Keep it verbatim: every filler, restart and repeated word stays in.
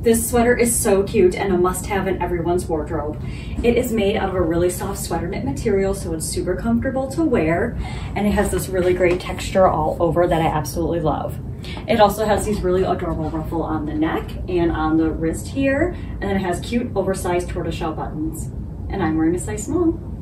This sweater is so cute and a must-have in everyone's wardrobe. It is made out of a really soft sweater knit material, so it's super comfortable to wear, and it has this really great texture all over that I absolutely love. It also has these really adorable ruffle on the neck and on the wrist here, and then it has cute oversized tortoiseshell buttons. And I'm wearing a size small.